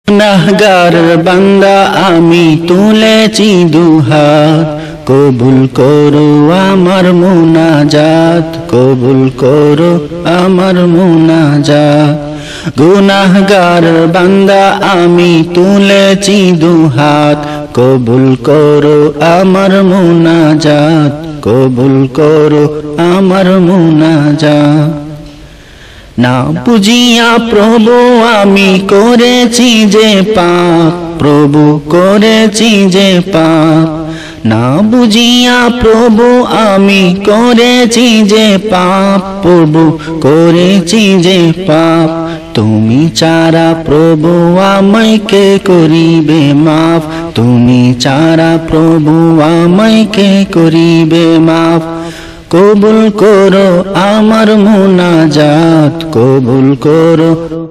গুনাহগার বান্দা আমি তুলেছি দুহাত, কবুল করো আমার মুনাজাত, কবুল করো আমার মুনাজাত। গুনাহগার বান্দা আমি তুলেছি দুহাত, কবুল করো আমার মুনাজাত, কবুল করো আমার মুনাজাত। না বুঝিয়া প্রভু আমি করেছি যে পাপ, প্রভু করেছি যে পাপ। না বুঝিয়া প্রভু আমি করেছি যে পাপ, প্রভু করেছি যে পাপ। তুমি ছাড়া প্রভু আমায় কে করিবে মাফ, তুমি ছাড়া প্রভু আমায় কে করিবে মাফ। কবুল করো আমার মুনাজাত, কবুল করো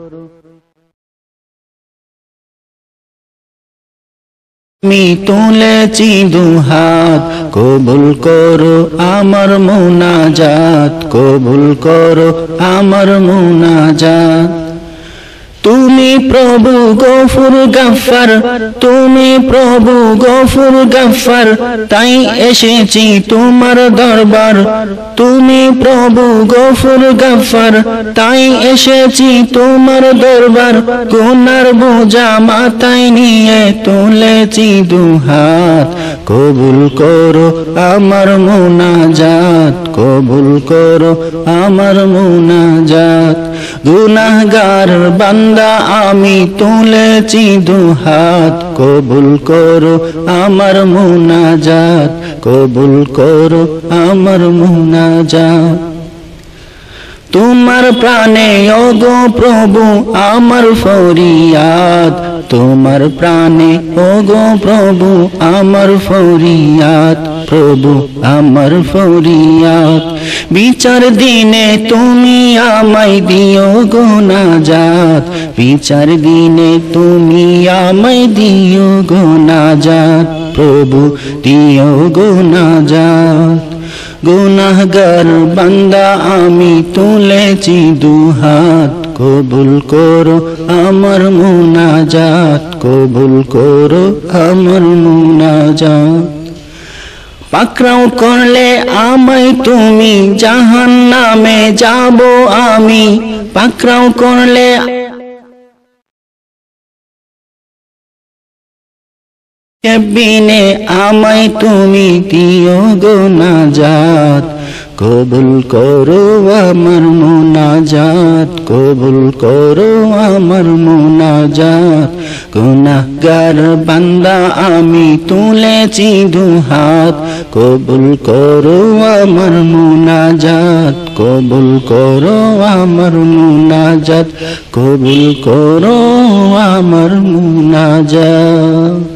আমি তুলেছি দুহাত, কবুল করো আমার মুনাজাত, কবুল করো আমার মুনাজাত। তুমি প্রভু গফুর গফফার, তুমি প্রভু গফুর গফফার, তাই এসেছি তোমার দরবার। তুমি প্রভু গফুর গফফার, তাই এসেছি তোমার দরবার। গুনার বোঝা মাথায় নিয়ে তুলেছি দুহাত, কবুল করো আমার মুনাজাত, কবুল করো আমার মুনাজাত। গুনাহগার বান্দা আমি তুলেছি দুহাত, কবুল করো আমার মুনাজাত, কবুল করো আমার মুনাজাত। তোমার প্রাণে ওগো প্রভু আমার ফরিয়াদ, তোমার প্রাণে ওগো প্রভু আমার ফরিয়াদ, প্রভু আমার ফরিয়াদ। বিচার দিনে তুমি আমায় দিও গো নাজাত, বিচার দিনে তুমি আমায় দিও গো নাজাত, প্রভু দিও গো নাজাত। গুনাহগার বান্দা আমি তুলেছি দুহাত, কবুল করো আমার মুনাজাত, কবুল করো আমার মুনাজাত। পাকড়াও করলে আমায় তুমি জাহান্নামে যাব আমি, পাকড়াও করলে বিনে আমায় তুমি দিও গো নাজাত, কবুল করো আমার মুনাজাত, কবুল করো আমার মুনাজাত। গুনাহগার বান্দা আমি তুলেছি দুহাত, কবুল করো আমার মুনাজাত, কবুল করো আমার মুনাজাত, কবুল করো আমার মুনাজাত।